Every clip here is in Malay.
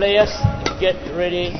Players, get ready.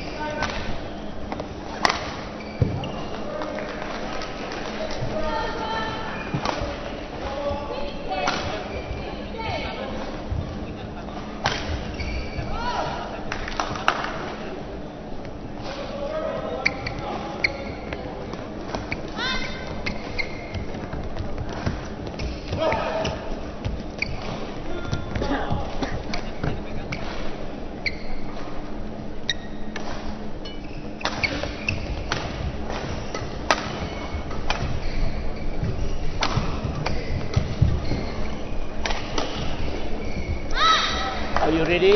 Are you ready?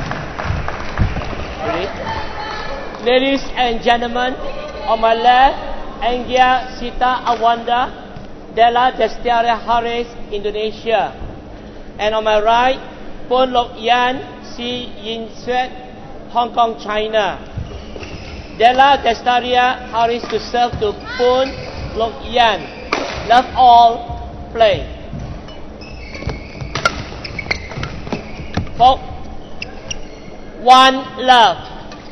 Ready? Ladies and gentlemen, on my left, Anggia Sita Awanda, Della Destiara Harris, Indonesia. And on my right, Pon Lok Yan, Si Yin Sweat, Hong Kong, China. Della Destaria Harris to serve to Pon Lok Yan. Love all, play. One love.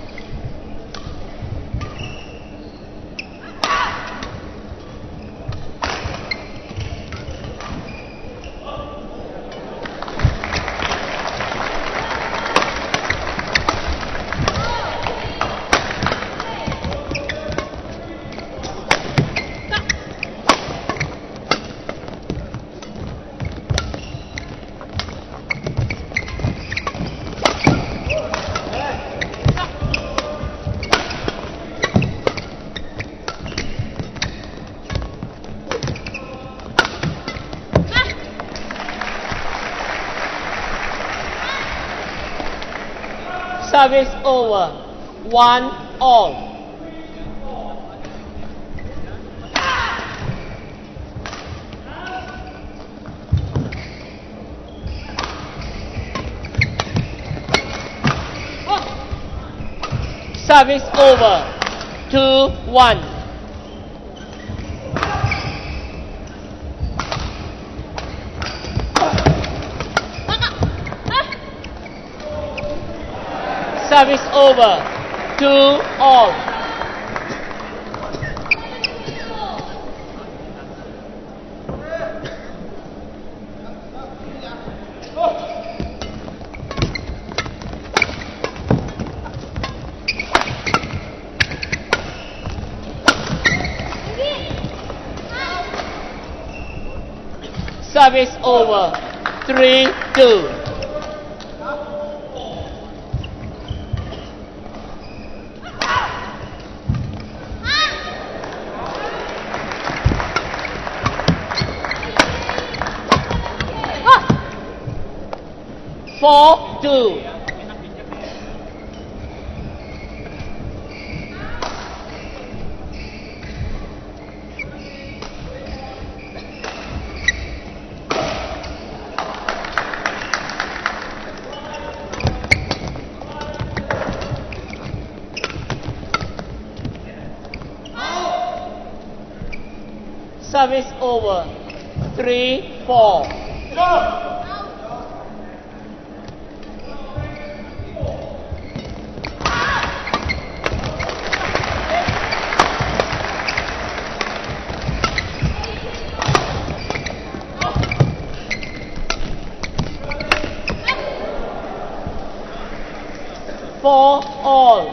Service over. 1-all. Service over. 2-1. Service over. 2-all. Service over. 3-2. Four, two. Service over. 3-4. Go! all.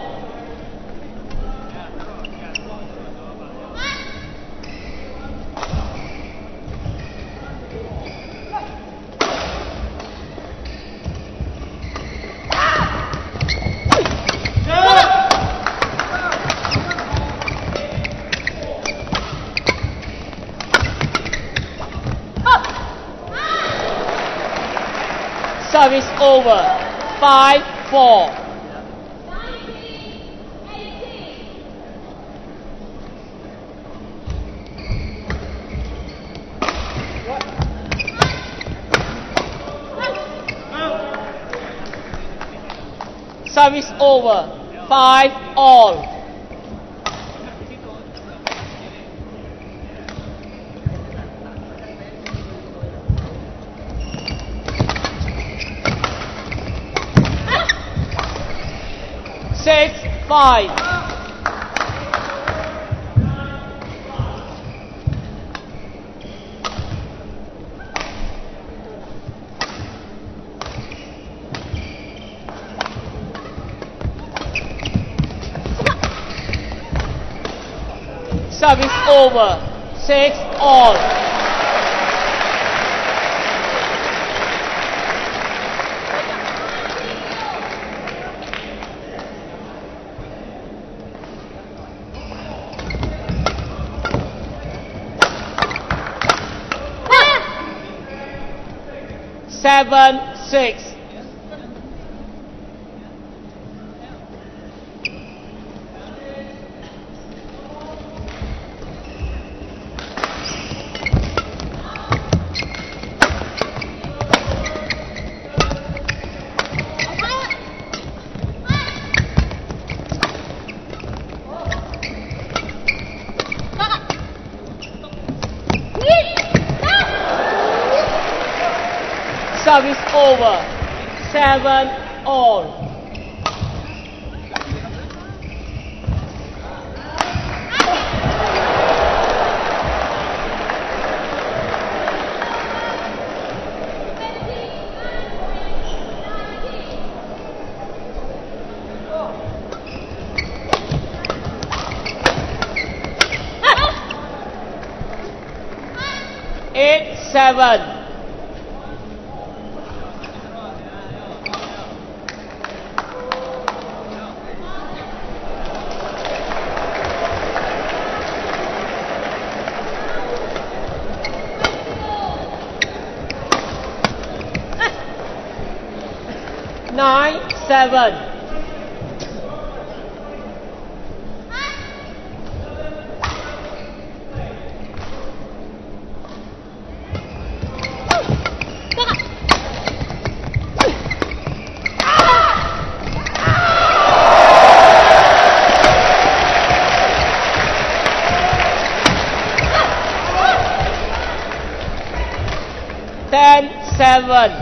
Service over. 5-4. Service over. 5-all. 6-5. Service over. 6-all. Seven, 6. Service over. 7-all. Eight, 7. Nine, 7. Ten, 7.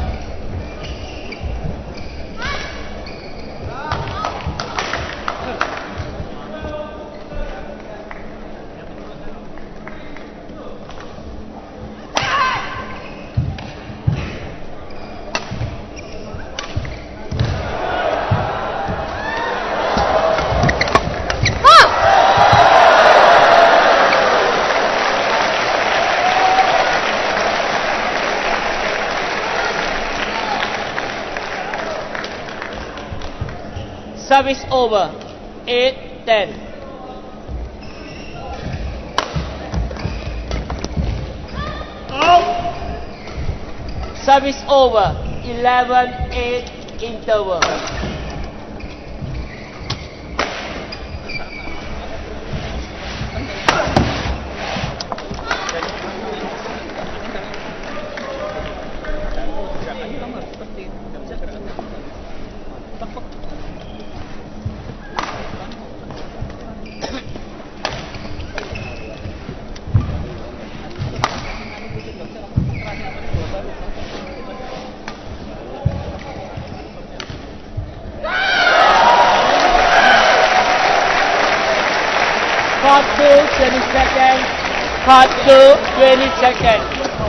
Service over. 8-10. Service over. 11-8 interval. Part 2, 20 seconds. Part 2, 20 seconds.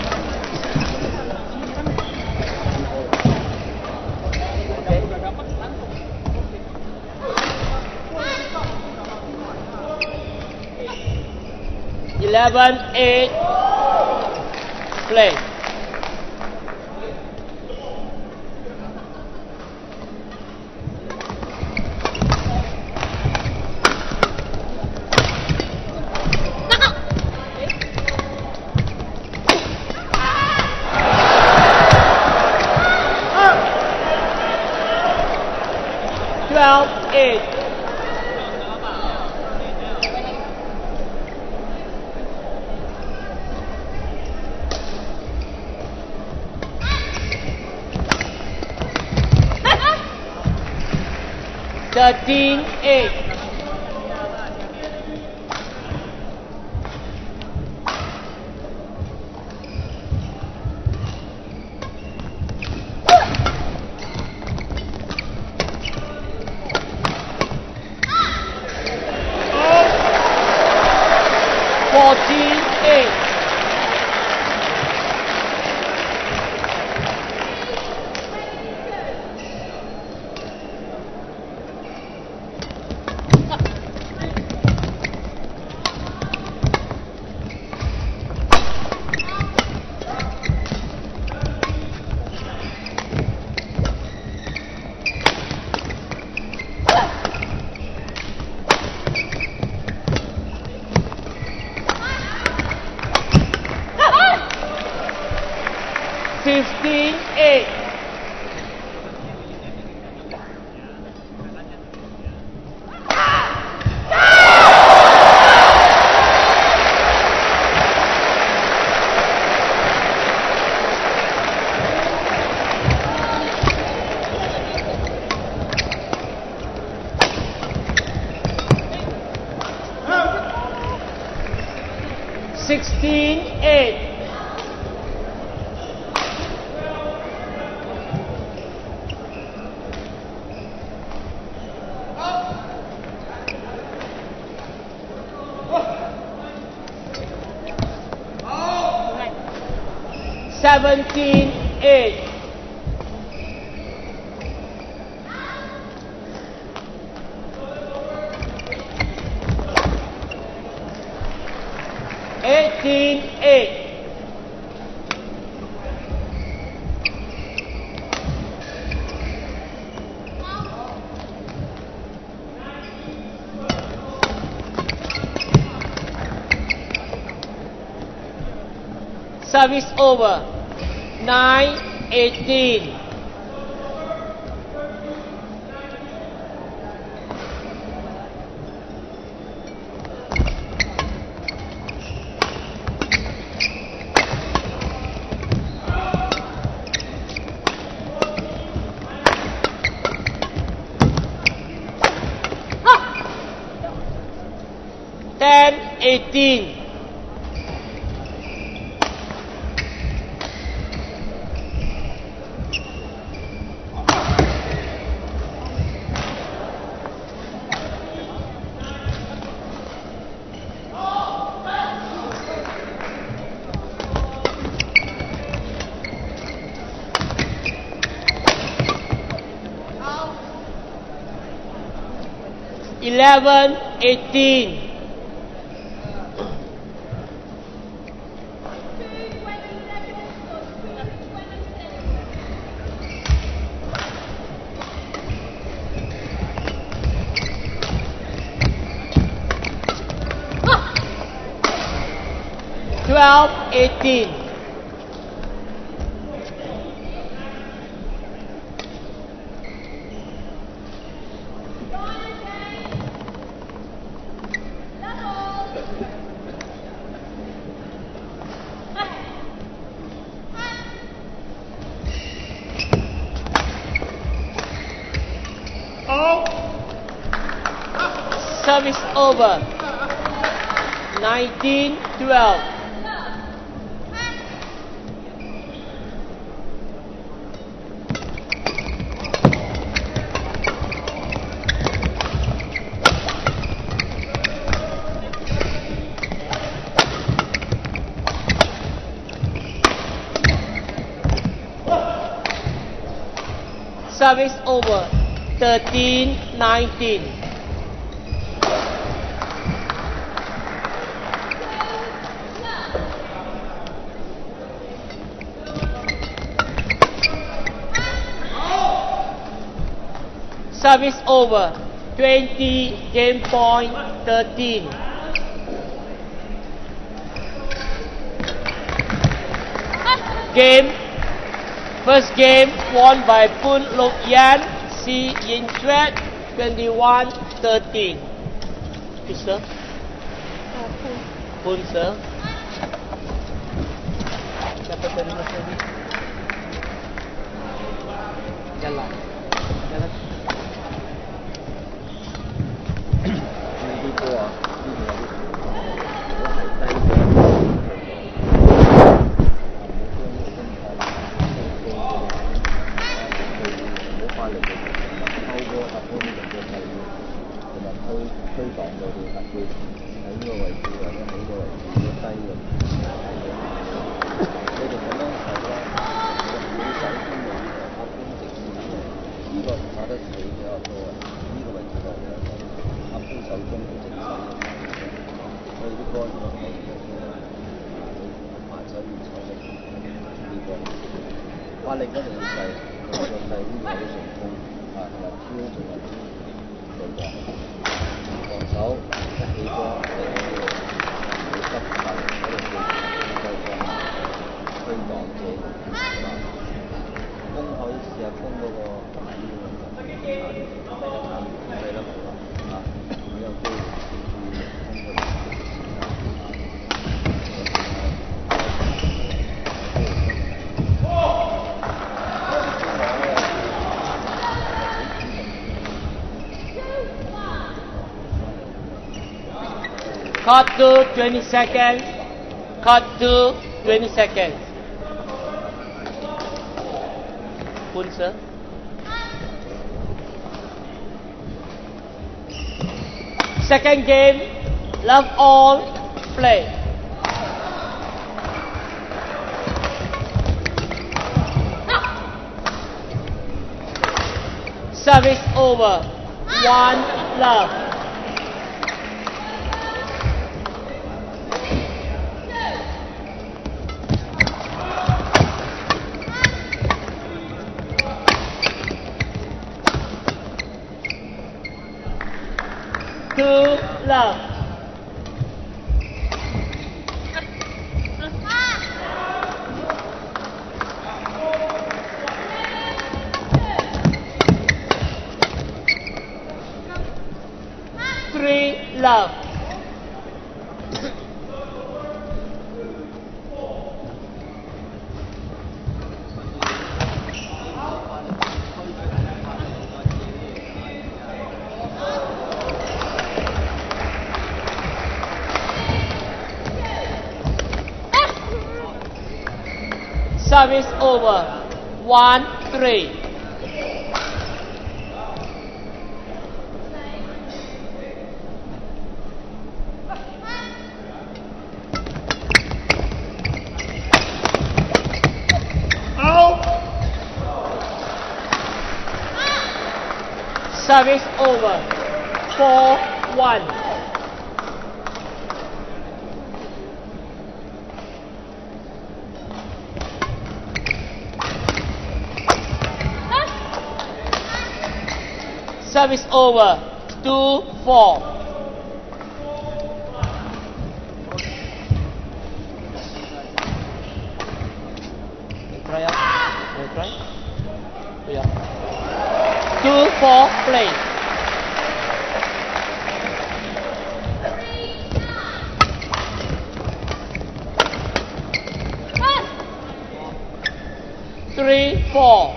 Eleven, 8. Play. Twelve, 8. Thirteen, 8. 14-8. Service over. 9-18. Ten, 18. Eleven, 18. Twelve, 18. Service over. 19-12. Service over. 13-19. Service over. 20, game point 13. Game. First game won by Poon Lok Yan, Si Yin Chuet, 21-13. Please, sir. Poon, sir. Dapat terima service. Jalan. Jalan. 個球員還手要採力呢個發力嗰度要細，個細呢個好成功同埋超仲有對抗防守一起波你急球嗰度對抗推擋者攻可以試下攻嗰個大啲嘅運動係啦有機會 Cut to 20 seconds. Cut to 20 seconds. Full, sir. Second game, love all, play. Service over. 1 love. Two love. Three love. Service over. 1-3. Service over. 4-1. Service over. 2-4. Try out. Try. Yeah. 2-4. Play. Three, 4.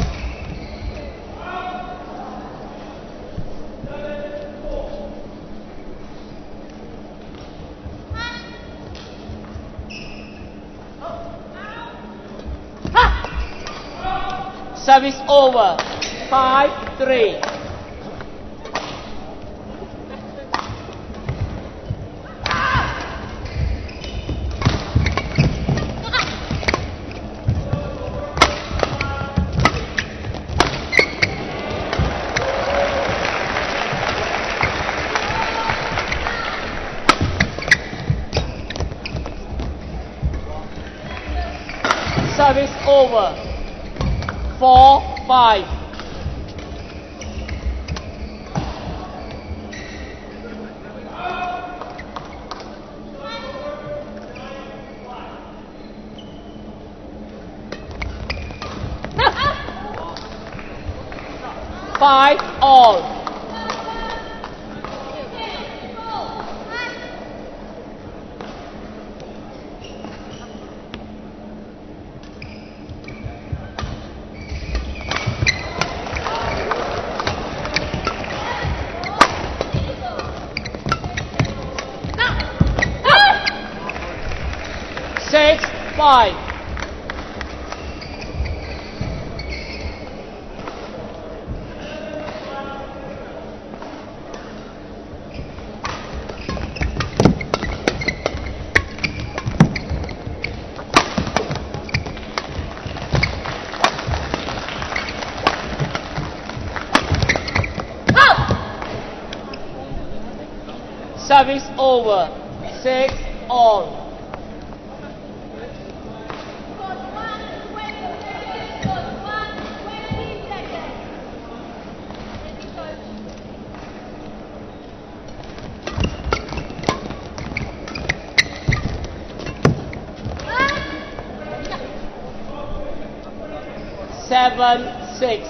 Service over. 5-3. Service over. 4-5. Five all. Six, 5. Service over. 6 all. Seven, 6.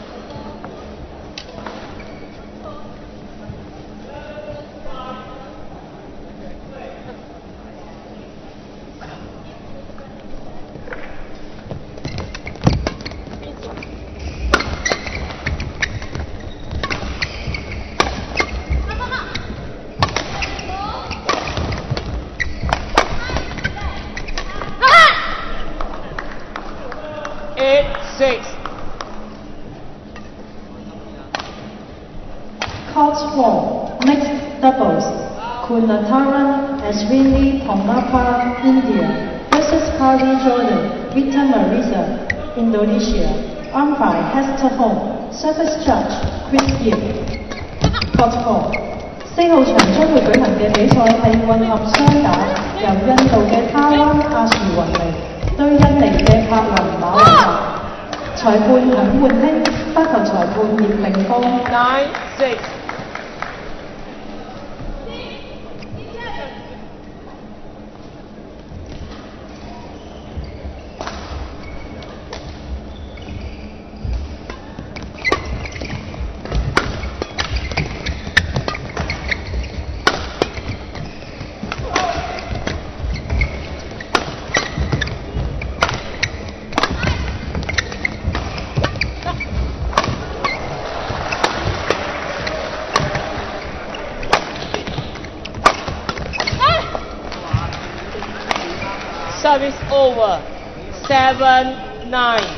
Court 4, mixed doubles. Kunataran Ashwini Pongappa, India versus Kari Jordan, Vita Marisa, Indonesia. Umpire Hester Home, service judge Chris Yip. Court 4. 4號場將會舉行嘅比賽係混合雙打，由印度嘅他灣阿殊雲尼對印尼嘅柏雲馬來特。裁判許煥興，不求裁判葉明芳。 9-6. Service over. 7-9.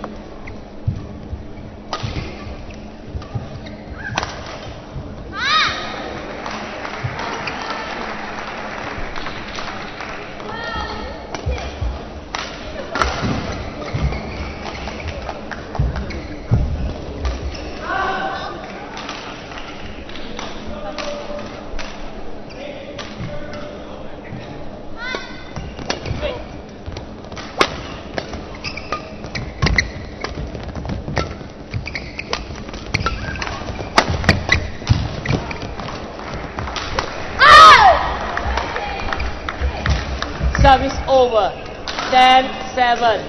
Service over. 10-7.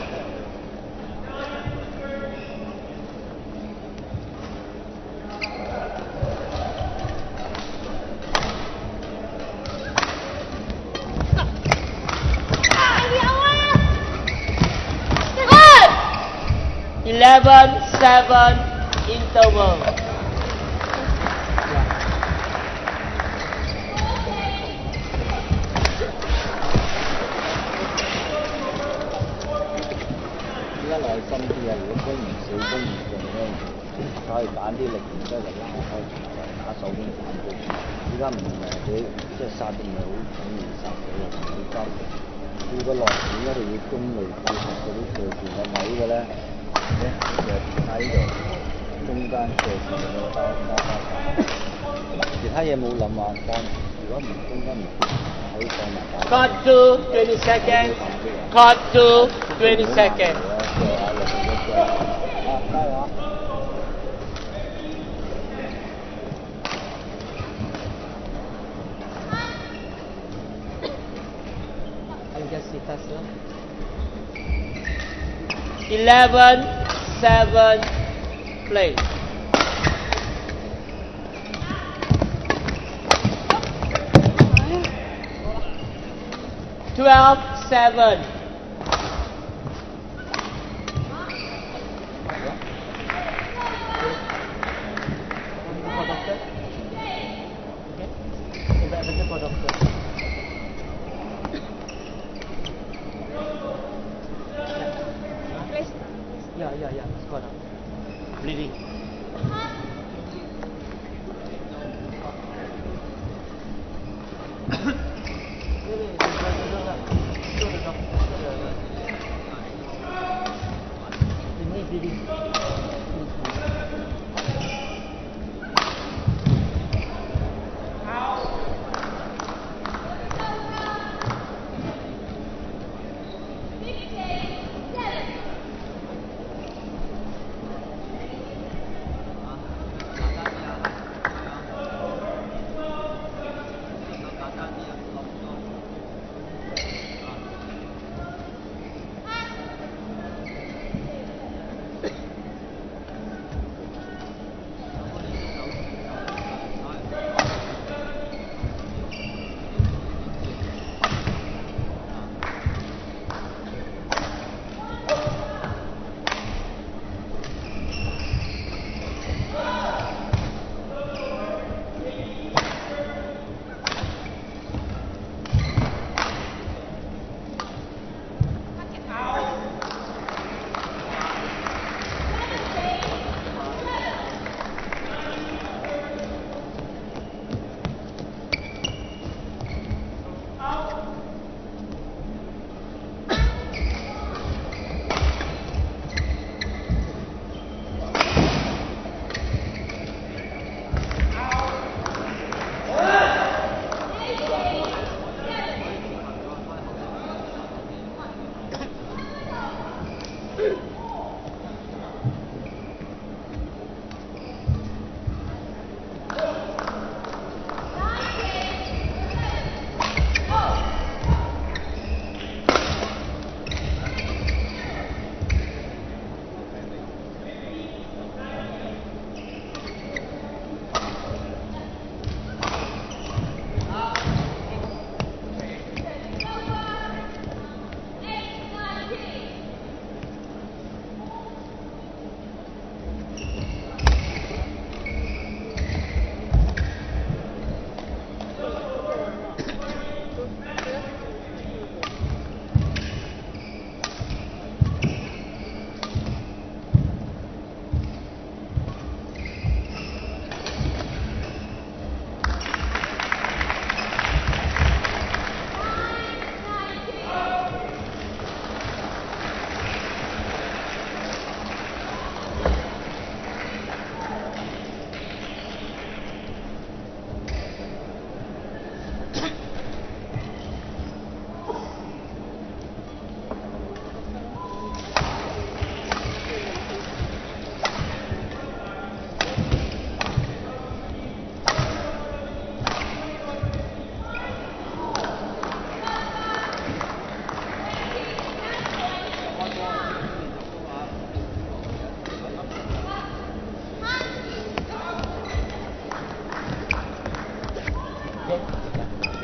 Eleven, 7 interval. 可以揀啲力然之後就拉開，打手邊反擊。依家唔係佢即係殺得唔係好緊要殺死啊，好交嘅。佢個落點一定要中路配合嗰啲射線嘅位嘅咧，就喺呢度中間射線嗰打。其他嘢冇諗啊，放如果唔中間唔可以放埋。 Cut to 20 seconds. Cut to 20 seconds. 加油啊！ 11-7 play. 12-7. Yeah, it's gone out. Bleeding. Bleeding.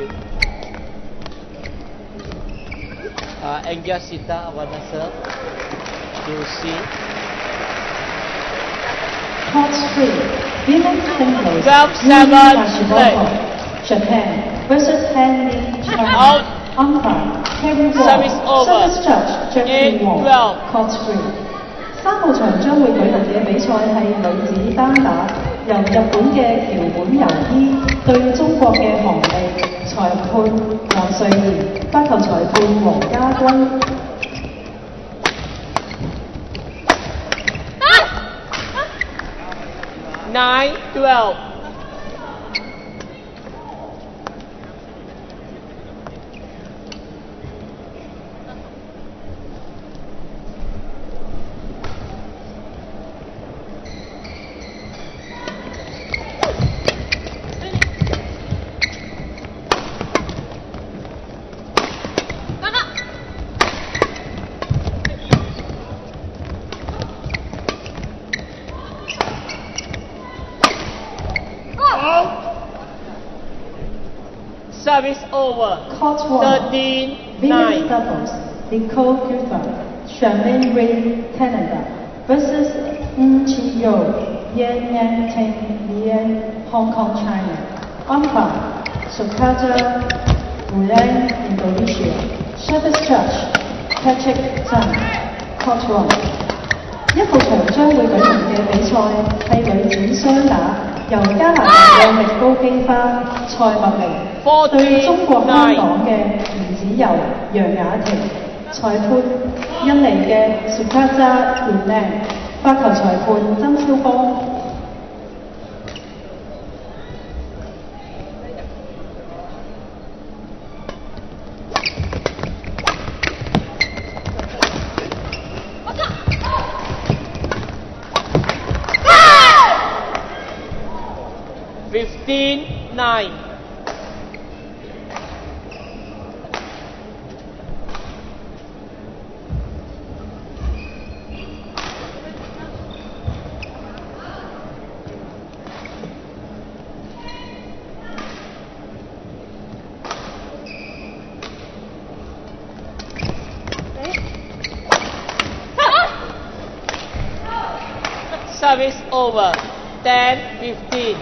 Anggia Sita Awanda serve to C. Court 3, women's singles, 12-7 play. Japan versus Hanli China. Out. Umpire Kevin Wong. Service over. Service judge Jeffrey Wong. 8-12. Court 3。3號場將會舉行嘅比賽係女子單打，由日本嘅橋本由依對中國嘅韓莉，裁判黃瑞賢，發球裁判黃家軍。 9-12. Service over. Court 1. 13-9. Women's doubles, Nicole Gifford, Charmaine Ray Canada versus Ng Chi-yo, Yan Yang Ting Lien, Hong Kong, China. Umpire, Sukata Wulang, Indonesia. Service judge, Patrick Zhang, Court 1. 1號場將會舉行嘅比賽係女子雙打，由加拿大嘅力高基花蔡麥玲對中國香港嘅吳子柔楊雅婷，裁判印尼嘅 Sukata Wulang， 發球裁判曾超邦。 15-9. Service over. 10-15.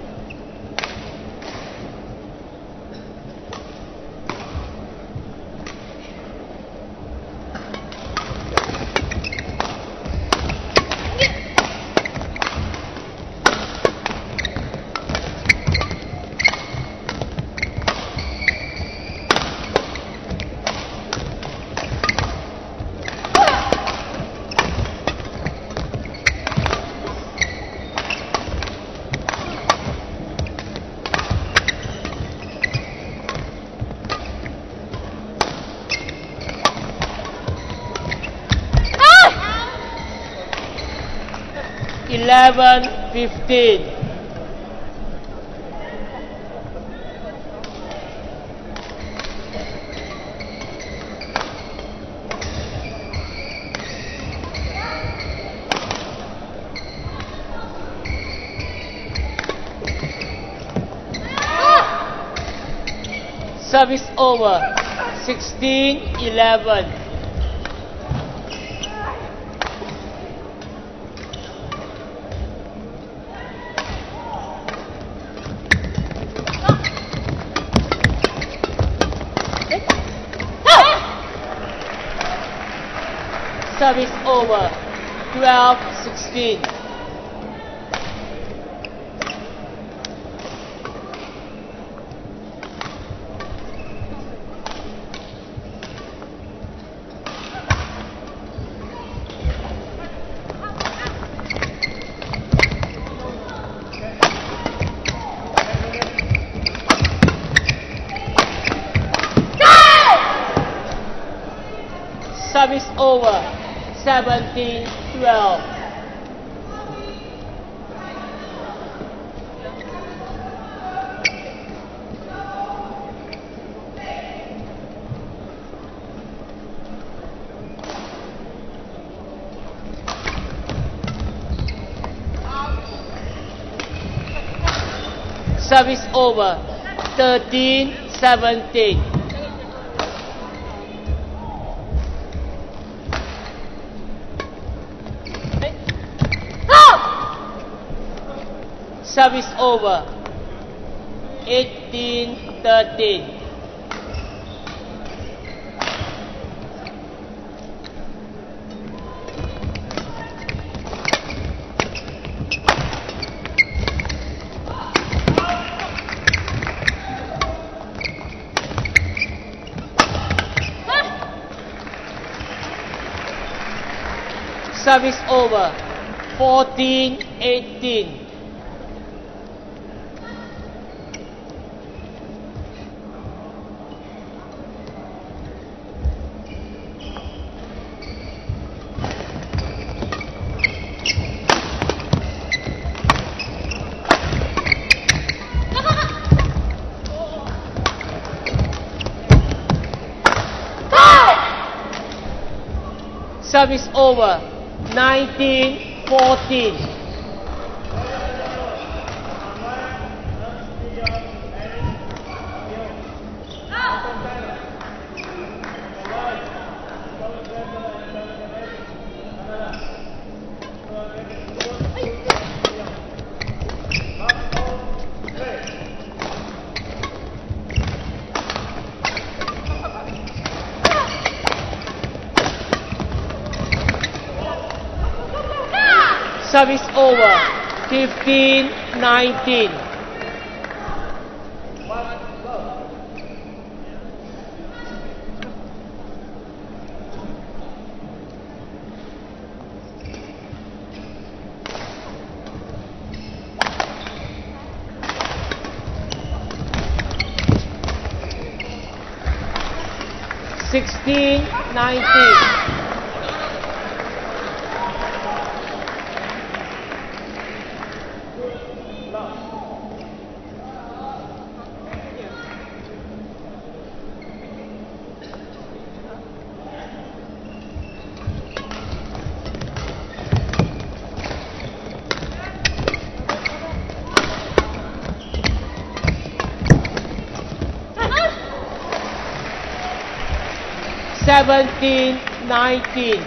Eleven, 15. Service over. 16-11. Service over. 12-16. Service over. 17-12. Service over. 13-16. 17. Service over. 18-13. Service over. 14-18. Service over. 19-14. Service over. 15-19. Sixteen, 19. Seventeen, 19.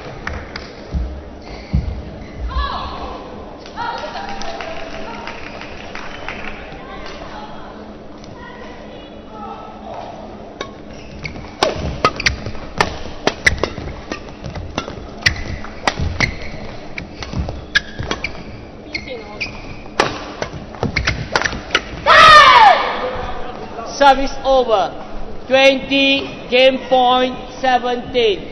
Service over. 20, game point 17.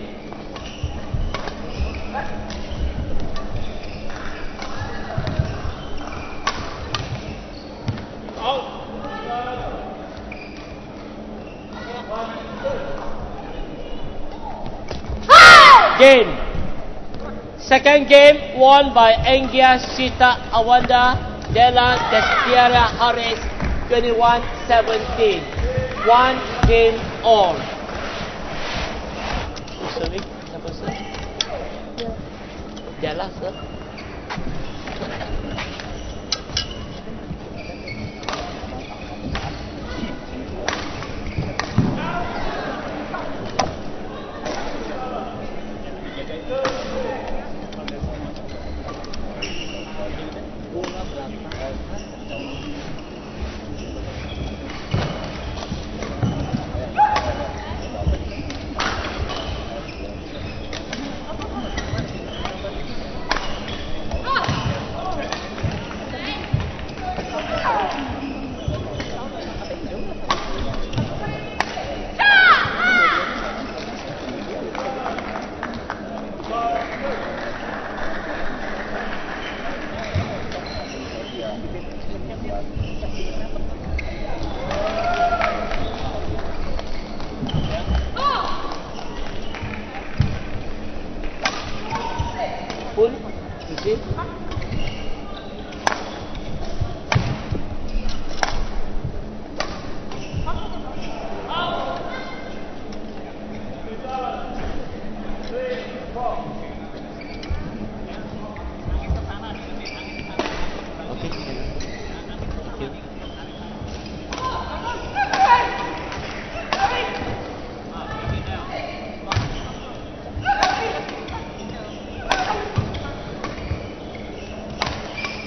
Game. Second game won by Anggia Sita Awanda Della Destiara Harris 21-17. One game all. Serving? Siapa sir? Della sir.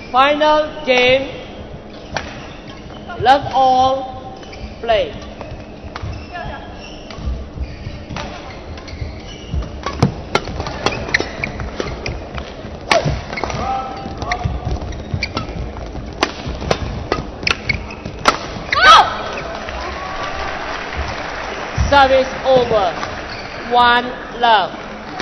Final game. Love all. Play. Service over. 1-love.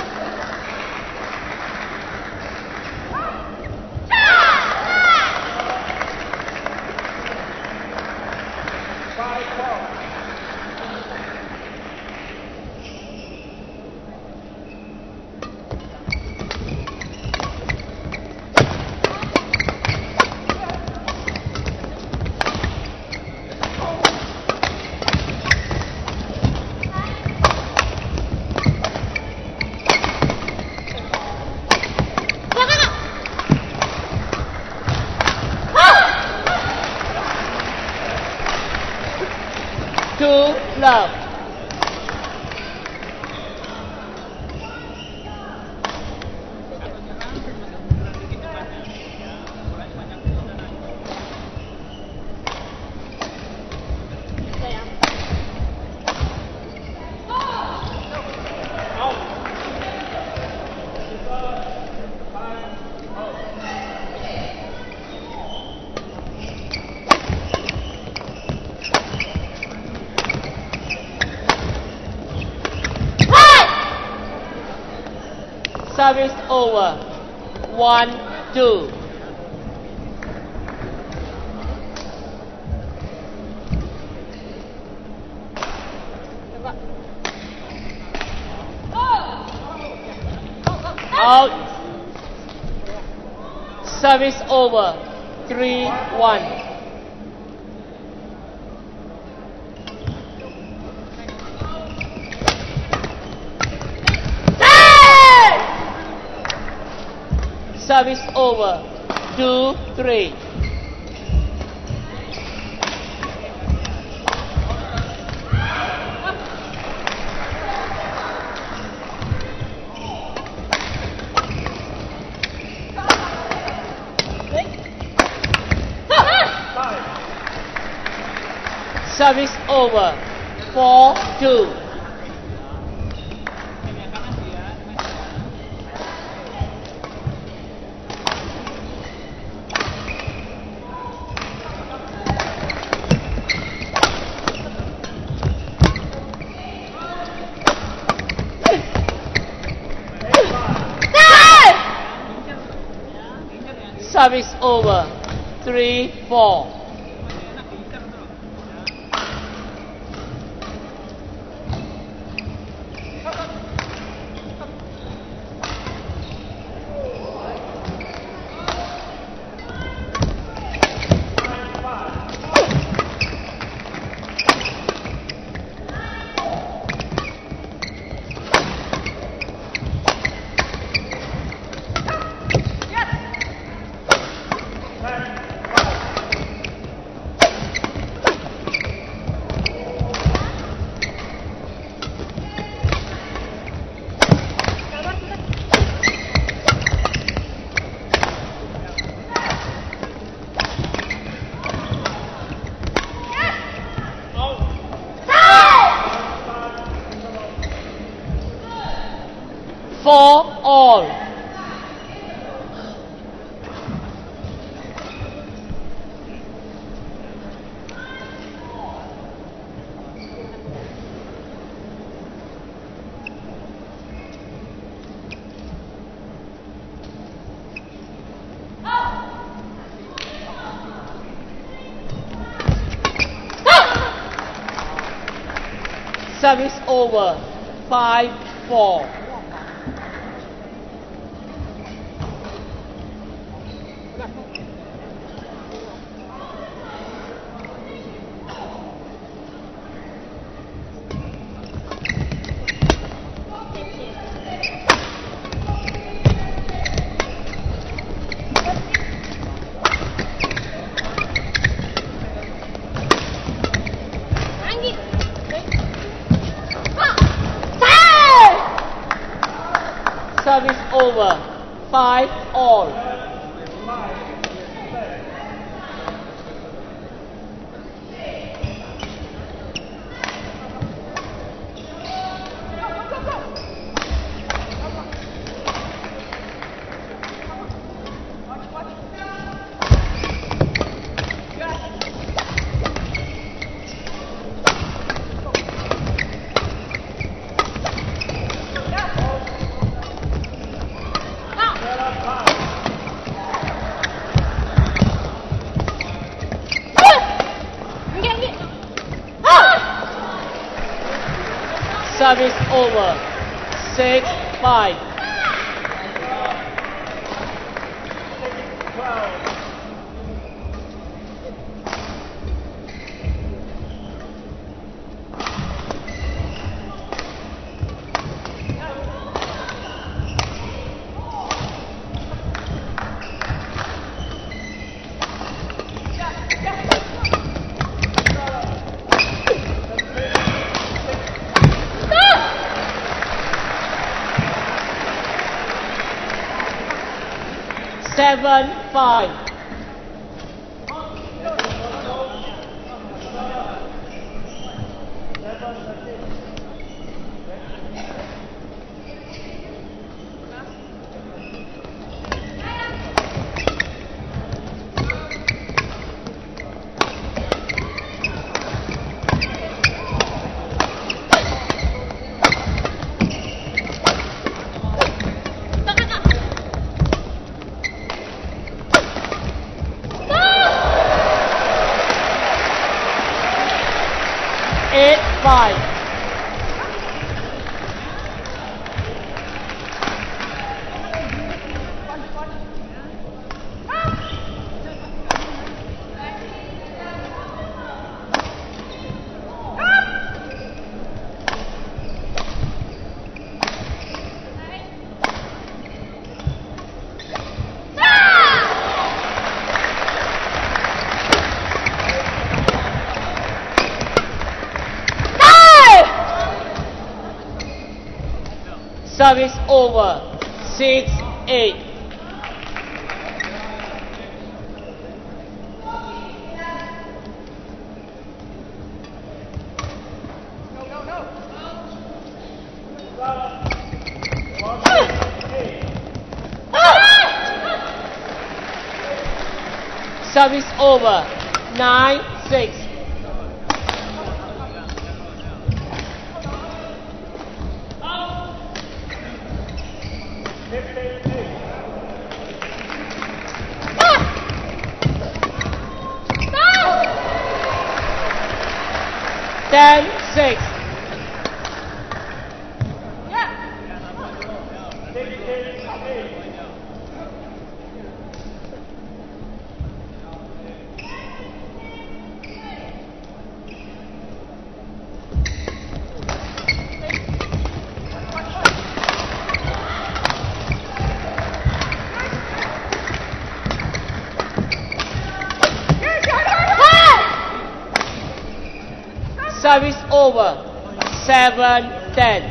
Love. Service over. 1-2. Out. Service over. 3-1. Service over. 2-3. Service over. 4-2. Service over. 3-4. For all. Service over. 5-4. Service over. 5-all. Service over. 6-5. Seven, 5. Eight, 5. Service over. 6-8. Service over. 9-6. Ten, 6. Service over. 7-10.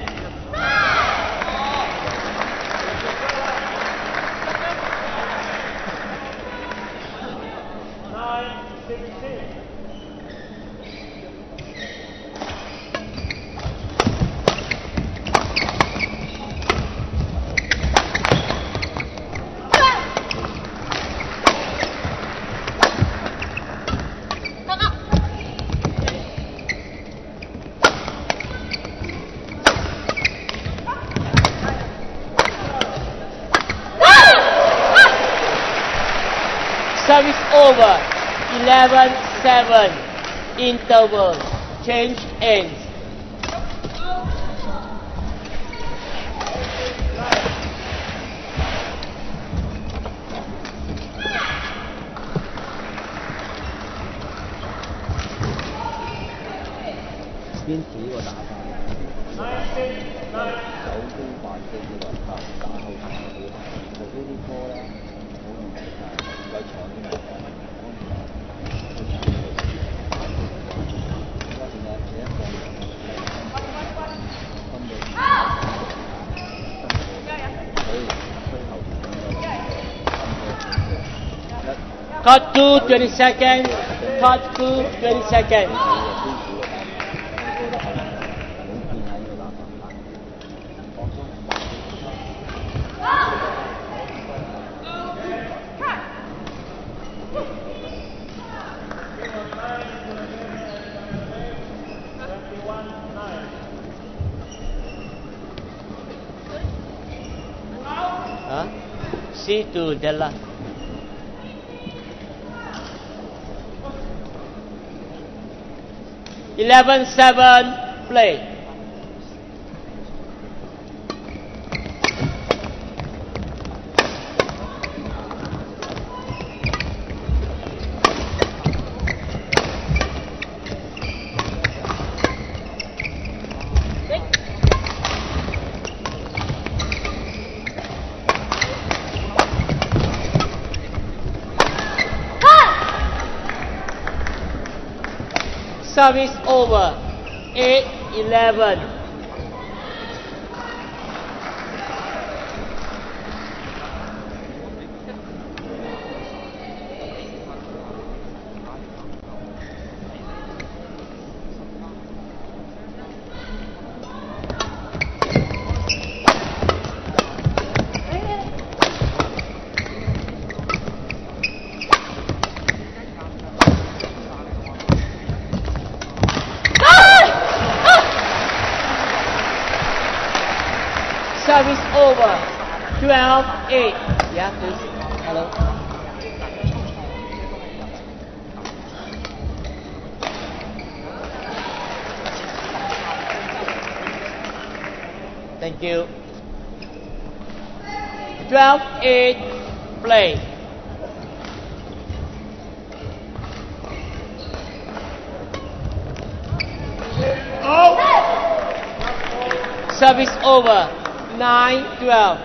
Service over. 11-7. Interval. Change ends. 邊指個打法？手工扮嘅叫人打後場好，後邊啲波咧好容易曬，唔夠長啲嚟講， Cut to 20 seconds. Cut to 20 seconds. Huh? C2 Della. Eleven, 7, play. Service over. 8-11. Service over. 12-8. Yeah, please. Hello. Thank you. 12-8. Play. Service over. 9-12.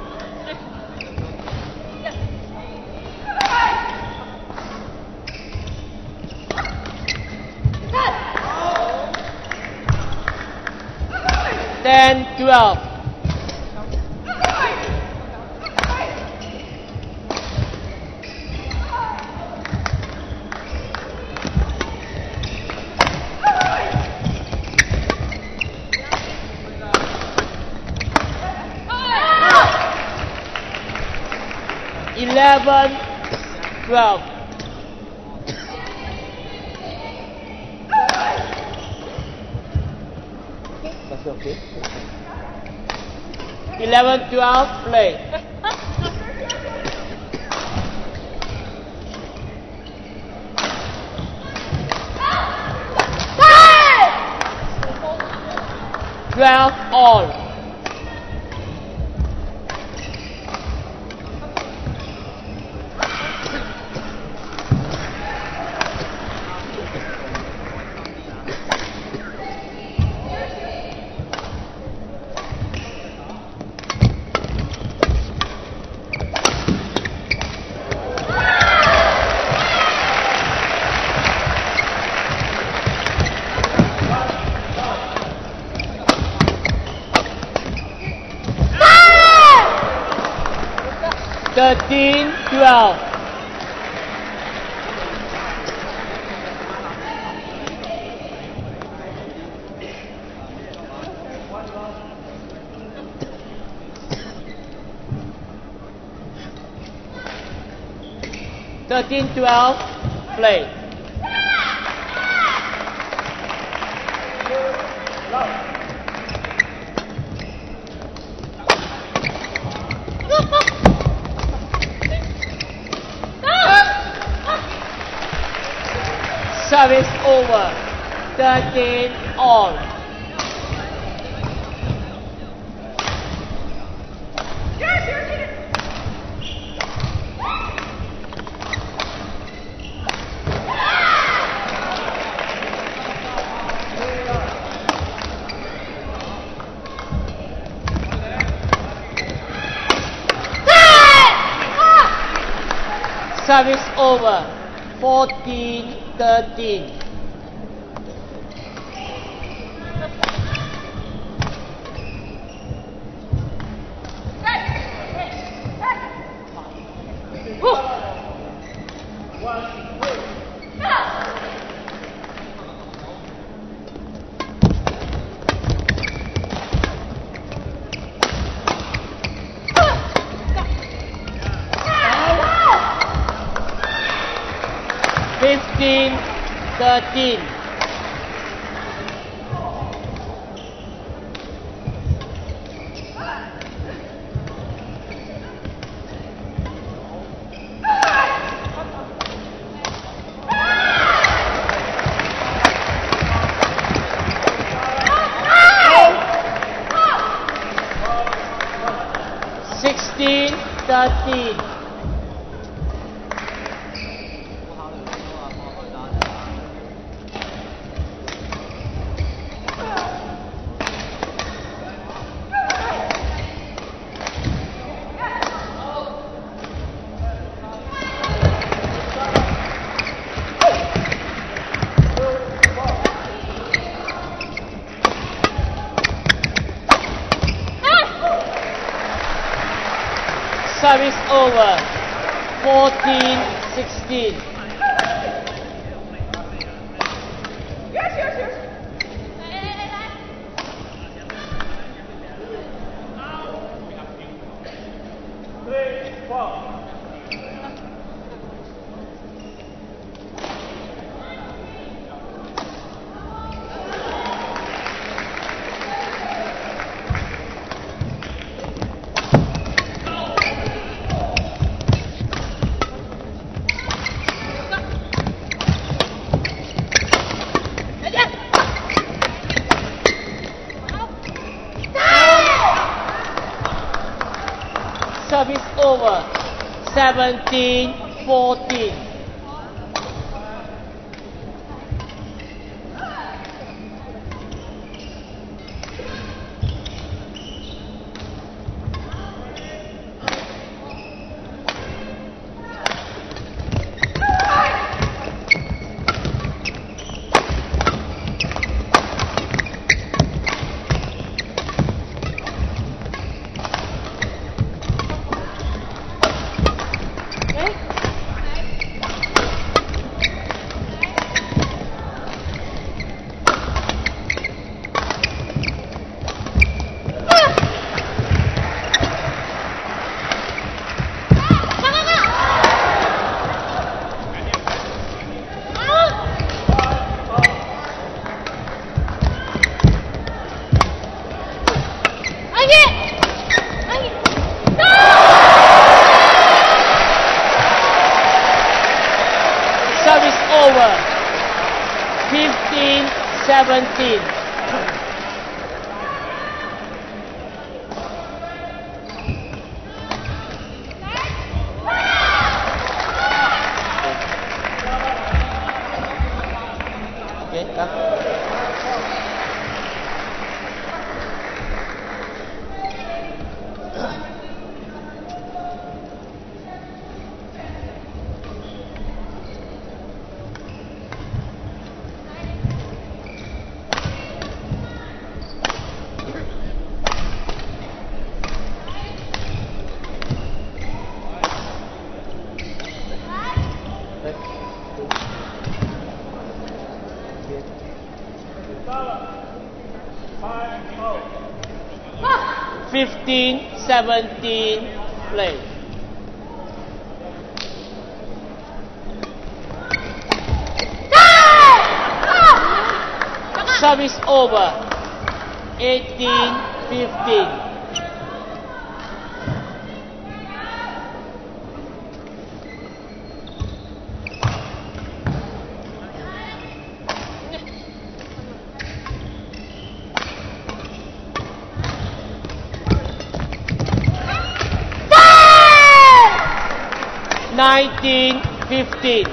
Ten, 12. Eleven, 12. That's okay. 11-12, play. Twelve all. Thirteen, 12. Thirteen, 12, play. Service over. 13 all. Service over. 14-13. Fifteen, 13. Sixteen, 13. Service over. 14-16. Service over. 17-14. Service over. 15-17. Okay, come. Ah! 15-17 play. Service over. 18-15. Ah! 19-15.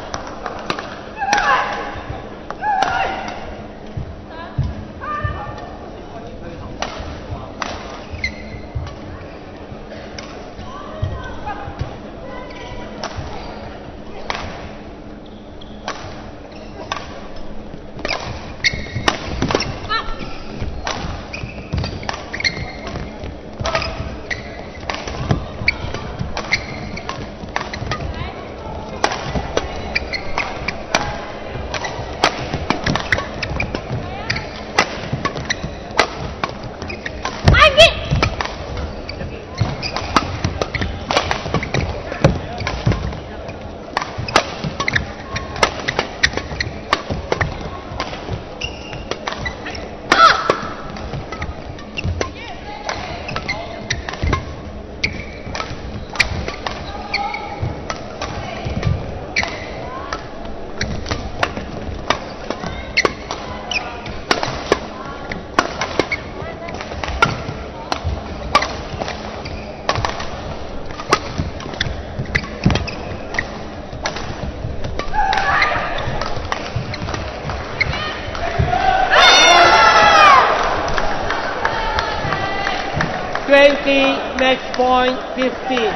Match point 15.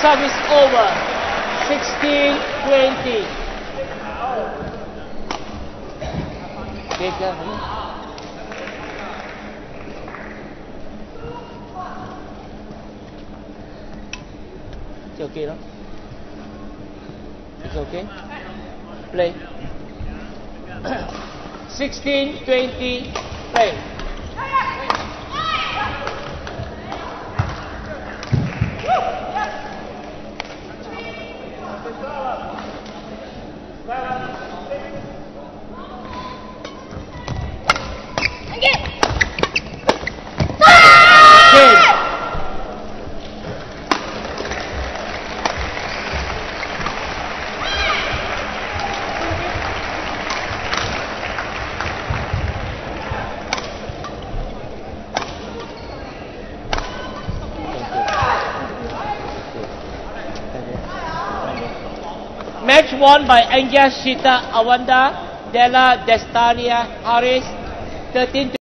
service over. 16-20. Bigger. It's okay, no? It's okay. Play. 16-20. Play. Match won by Anggia Sita Awanda Della Destaria Harris 13